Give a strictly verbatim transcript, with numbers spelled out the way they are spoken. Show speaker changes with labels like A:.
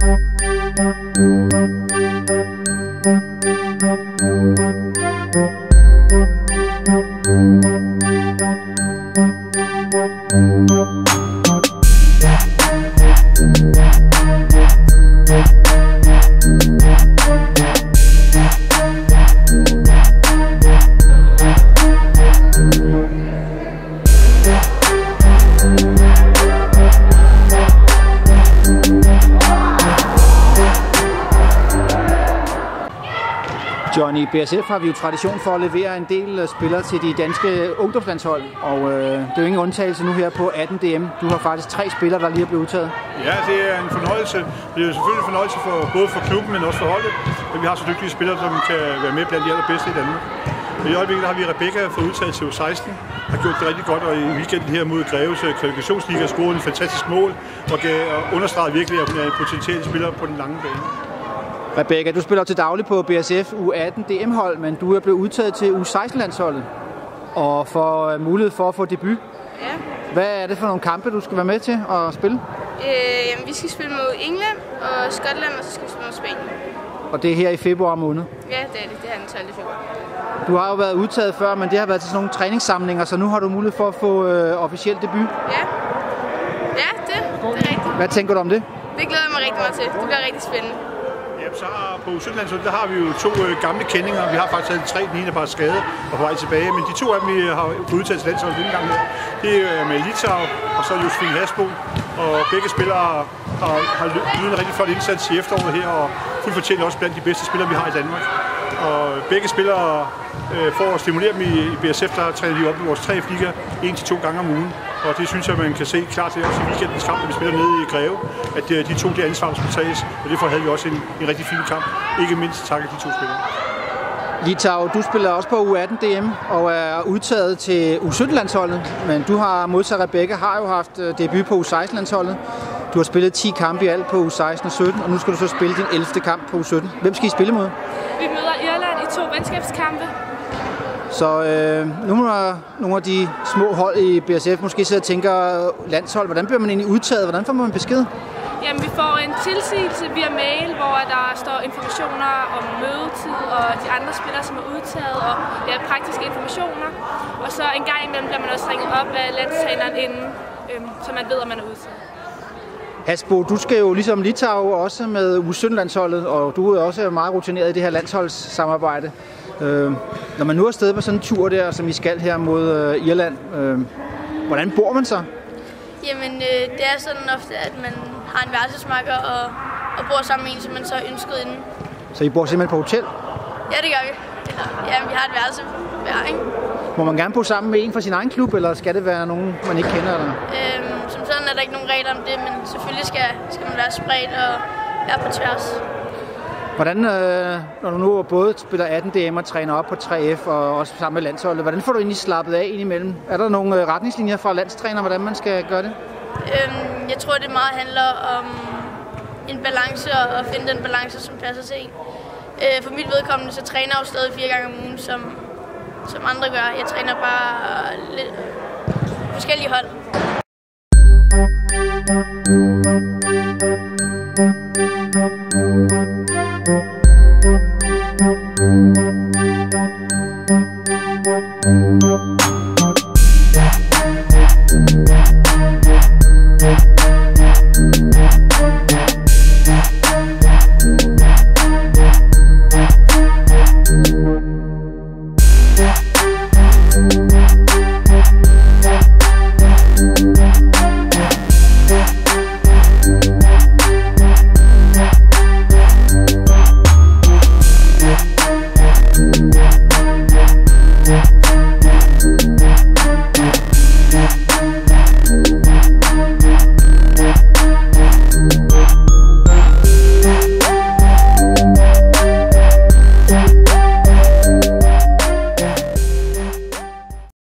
A: John, i B S F har vi jo tradition for at levere en del spillere til de danske ungdomslandshold, og øh, det er jo ingen undtagelse nu her på atten D M. Du har faktisk tre spillere, der lige er blevet udtaget.
B: Ja, det er en fornøjelse. Det er selvfølgelig en fornøjelse for, både for klubben, men også for holdet. Men vi har så dygtige spillere, som kan være med blandt de allerbedste i Danmark. I øjeblikket har vi Rebecca fået udtaget til U seksten, har gjort det rigtig godt, og i weekenden her mod Greves kvalifikationsliga scorede en fantastisk mål, og, og understreget virkelig, at hun er en potentiel spiller på den lange bane.
A: Rebecca, du spiller til daglig på B S F U atten D M-hold, men du er blevet udtaget til U seksten-landsholdet og får mulighed for at få debut.
C: Ja.
A: Hvad er det for nogle kampe, du skal være med til at spille?
C: Øh, jamen, vi skal spille mod England og Skotland, og så skal vi spille mod Spanien.
A: Og det er her i februar måned?
C: Ja, det er det. Det er den tolvte februar.
A: Du har jo været udtaget før, men det har været til sådan nogle træningssamlinger, så nu har du mulighed for at få øh, officiel debut.
C: Ja, ja det, det er rigtigt.
A: Hvad tænker du om det?
C: Det glæder jeg mig rigtig meget til. Det bliver rigtig spændende.
B: Ja, så på U sytten-landsholdet, der har vi jo to øh, gamle kendinger. Vi har faktisk tre, den ene er bare skadet og på vej tilbage. Men de to af dem, vi har fået udtaget til landsholdet denne gang her, det er med Litau og så Josefine Hasbo. Og begge spillere har, har ydet en rigtig flot indsats i efteråret her, og fuldt fortjent også blandt de bedste spillere, vi har i Danmark. Og begge spillere, øh, for at stimulere dem i, i B S F, der træner de op i vores tre liga en til to gange om ugen. Og det synes jeg, man kan se klart til også i weekendens kamp, når vi spiller nede i Greve, at de, de to det ansvar, der skal tages. Og derfor havde vi også en, en rigtig fin kamp. Ikke mindst takket de to spillere.
A: Litau, du spiller også på U atten D M og er udtaget til U sytten-landsholdet. Men du har modsat Rebecca, har jo haft debut på U seksten-landsholdet. Du har spillet ti kampe i alt på U seksten og sytten, og nu skal du så spille din ellevte kamp på U sytten. Hvem skal I spille mod?
D: Vi møder Irland i to venskabskampe.
A: Så øh, nu må nogle af de små hold i B S F måske sidde og tænker landshold. Hvordan bliver man egentlig udtaget? Hvordan får man besked?
D: Jamen, vi får en tilsigelse via mail, hvor der står informationer om mødetid og de andre spillere, som er udtaget, og ja, praktiske informationer. Og så en gang imellem bliver man også ringet op af landstræneren inden, øhm, så man ved, at man er udtaget.
A: Hasbo, du skal jo ligesom Litau også med U sytten-landsholdet, og du er også meget rutineret i det her landsholdssamarbejde. Øh, når man nu er afsted på sådan en tur der, som I skal her mod øh, Irland, øh, hvordan bor man så?
C: Jamen, øh, det er sådan ofte, at man har en værelsesmakker og, og bor sammen med en, som man så ønskede inden.
A: Så I bor simpelthen på hotel?
C: Ja, det gør vi. Eller, ja, vi har et værelse hver, ikke?
A: Må man gerne bo sammen med en fra sin egen klub, eller skal det være nogen, man ikke kender? Eller?
C: Øhm, som sådan er der ikke nogen regler om det, men selvfølgelig skal, skal man være spredt og være på tværs.
A: Hvordan, øh, når du nu både spiller atten D M og træner op på tre F og også sammen med landsholdet, hvordan får du egentlig slappet af indimellem? Er der nogle øh, retningslinjer fra landstræner, hvordan man skal gøre det?
C: Øhm, jeg tror, det meget handler om en balance og at finde den balance, som passer til en. Øh, for mit vedkommende, så træner jeg jo stadig fire gange om ugen, som, som andre gør. Jeg træner bare lidt forskellige hold.
E: We'll be right back.